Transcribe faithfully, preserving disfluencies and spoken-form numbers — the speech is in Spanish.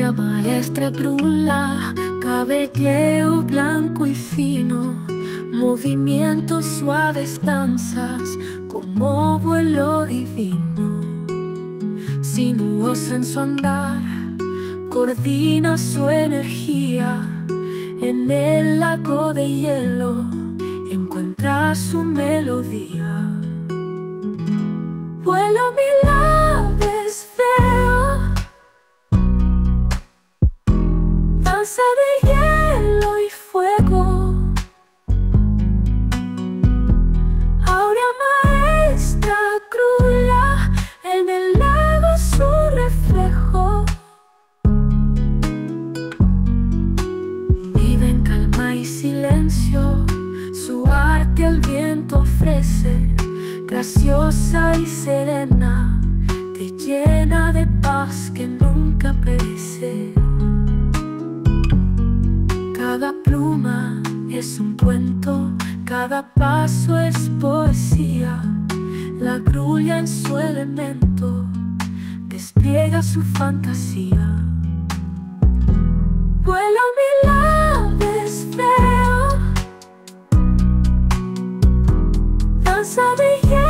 Gloria maestra brula, cabelleo blanco y fino, movimientos suaves, danzas como vuelo divino. Sinuosa en su andar, coordina su energía. En el lago de hielo encuentra su melodía. Vuelo mil aves, veo danza de hielo y fuego. Áurea maestra crula, en el lago su reflejo. Vive en calma y silencio, su arte al viento ofrece. Graciosa y serena, te llena de paz que nunca perece. Cada pluma es un cuento, cada paso es poesía. La grulla en su elemento despliega su fantasía. Vuelo mil aves, veo danza de hielo